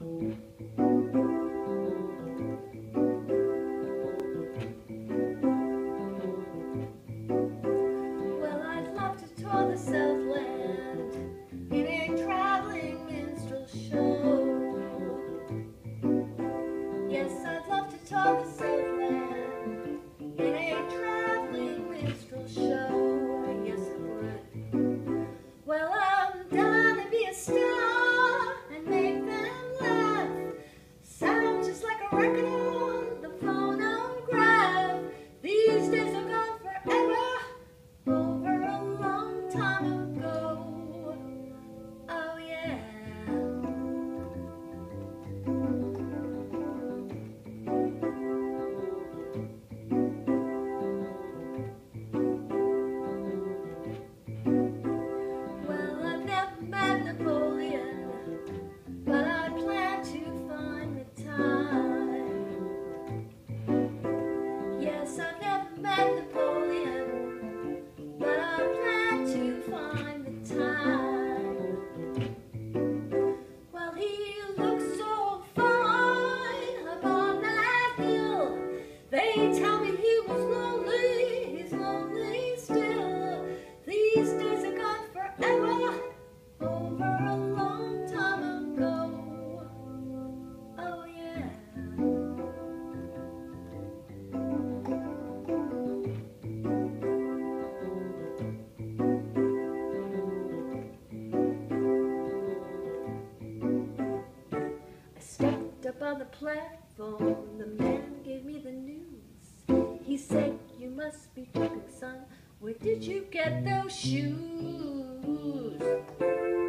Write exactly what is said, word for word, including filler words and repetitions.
Well, I'd love to tour the Southland in a traveling minstrel show. Yes, I'd love to tour the Southland in a traveling minstrel show. Yes, I would. Well, I'm down to be a star and make them laugh. Sound just like a record on the phonograph. These days are gone forever, over a long time ago. Oh yeah. Well, I've never met Napoleon, but I plan to find the time. Yes, I've never met Napoleon, but I plan to find the time. Well, he looks so fine upon that hill. They tell me he was lonely, he's lonely still. These days are gone forever, over a long time ago. Oh yeah. I stepped up on the platform, the man gave me the news. He said, "You must be joking, son. Where did you get those shoes?"